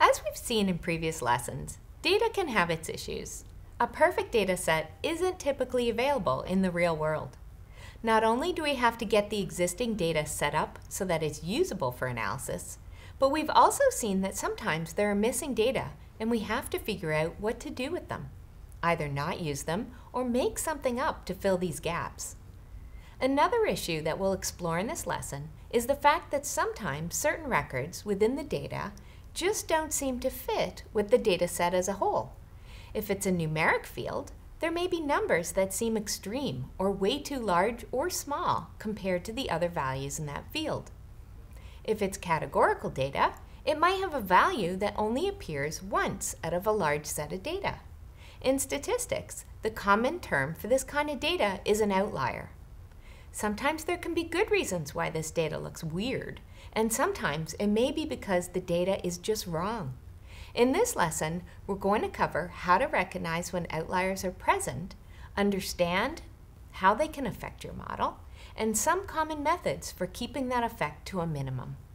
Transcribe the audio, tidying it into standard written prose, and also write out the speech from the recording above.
As we've seen in previous lessons, data can have its issues. A perfect data set isn't typically available in the real world. Not only do we have to get the existing data set up so that it's usable for analysis, but we've also seen that sometimes there are missing data and we have to figure out what to do with them. Either not use them or make something up to fill these gaps. Another issue that we'll explore in this lesson is the fact that sometimes certain records within the data just don't seem to fit with the data set as a whole. If it's a numeric field, there may be numbers that seem extreme or way too large or small compared to the other values in that field. If it's categorical data, it might have a value that only appears once out of a large set of data. In statistics, the common term for this kind of data is an outlier. Sometimes there can be good reasons why this data looks weird, and sometimes it may be because the data is just wrong. In this lesson, we're going to cover how to recognize when outliers are present, understand how they can affect your model, and some common methods for keeping that effect to a minimum.